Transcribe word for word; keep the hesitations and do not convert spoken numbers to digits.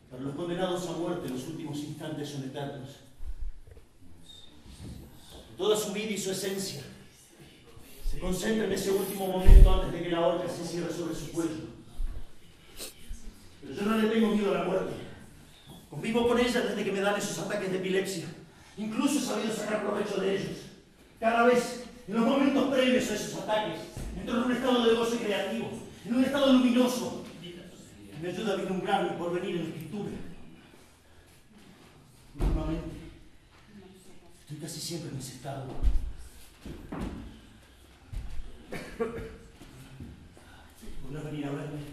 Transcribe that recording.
Para los condenados a muerte, los últimos instantes son eternos. Toda su vida y su esencia se concentra en ese último momento antes de que la horca se cierre sobre su cuello. Pero yo no le tengo miedo a la muerte. Convivo con ella desde que me dan esos ataques de epilepsia. Incluso he sabido sacar provecho de ellos. Cada vez, en los momentos previos a esos ataques, entro en un estado de goce creativo, en un estado luminoso, que me ayuda a vislumbrar mi porvenir en la escritura. Últimamente, estoy casi siempre en ese estado. ¿Podrás venir a verme?